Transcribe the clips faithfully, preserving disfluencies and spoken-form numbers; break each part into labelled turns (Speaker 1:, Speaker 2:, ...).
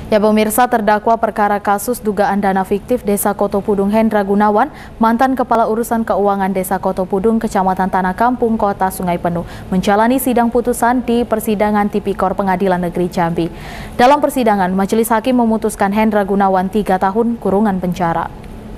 Speaker 1: Ya pemirsa, terdakwa perkara kasus dugaan dana fiktif Desa Kotopudung Hendra Gunawan, mantan Kepala Urusan Keuangan Desa Kotopudung, Kecamatan Tanah Kampung, Kota Sungai Penuh, menjalani sidang putusan di persidangan Tipikor Pengadilan Negeri Jambi. Dalam persidangan, majelis hakim memutuskan Hendra Gunawan tiga tahun kurungan penjara.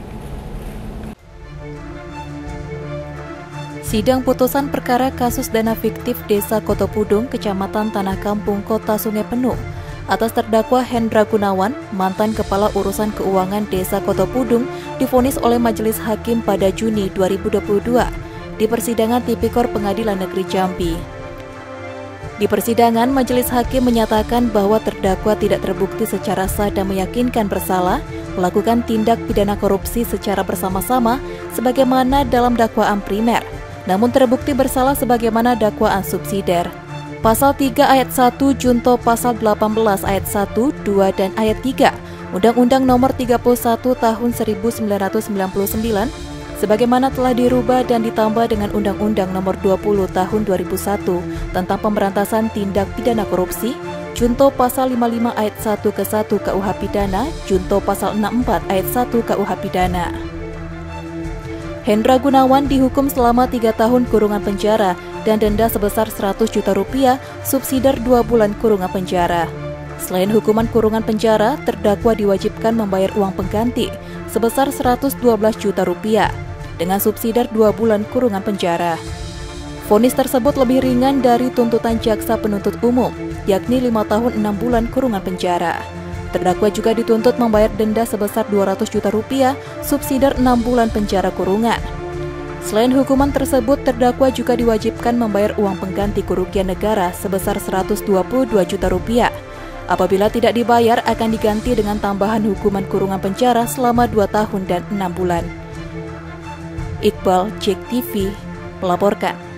Speaker 2: Sidang putusan perkara kasus dana fiktif Desa Kotopudung, Kecamatan Tanah Kampung, Kota Sungai Penuh, atas terdakwa Hendra Gunawan, mantan Kepala Urusan Keuangan Desa Kotopudung, divonis oleh Majelis Hakim pada Juni dua ribu dua puluh dua di persidangan Tipikor Pengadilan Negeri Jambi. Di persidangan, Majelis Hakim menyatakan bahwa terdakwa tidak terbukti secara sah dan meyakinkan bersalah melakukan tindak pidana korupsi secara bersama-sama sebagaimana dalam dakwaan primer, namun terbukti bersalah sebagaimana dakwaan subsidiar. Pasal tiga ayat satu junto pasal delapan belas ayat satu, dua, dan ayat tiga Undang-Undang Nomor tiga puluh satu Tahun seribu sembilan ratus sembilan puluh sembilan sebagaimana telah dirubah dan ditambah dengan Undang-Undang Nomor dua puluh Tahun dua ribu satu tentang pemberantasan tindak pidana korupsi, junto pasal lima puluh lima ayat satu ke satu K U H Pidana, junto pasal enam puluh empat ayat satu K U H Pidana. Hendra Gunawan dihukum selama tiga tahun kurungan penjara dan denda sebesar seratus juta rupiah, subsidiar dua bulan kurungan penjara. Selain hukuman kurungan penjara, terdakwa diwajibkan membayar uang pengganti sebesar seratus dua belas juta rupiah dengan subsidiar dua bulan kurungan penjara. Vonis tersebut lebih ringan dari tuntutan jaksa penuntut umum, yakni lima tahun enam bulan kurungan penjara. Terdakwa juga dituntut membayar denda sebesar dua ratus juta rupiah, subsidiar enam bulan penjara kurungan. Selain hukuman tersebut, terdakwa juga diwajibkan membayar uang pengganti kerugian negara sebesar seratus dua puluh dua juta rupiah. Apabila tidak dibayar, akan diganti dengan tambahan hukuman kurungan penjara selama dua tahun dan enam bulan. Iqbal, Jek T V, melaporkan.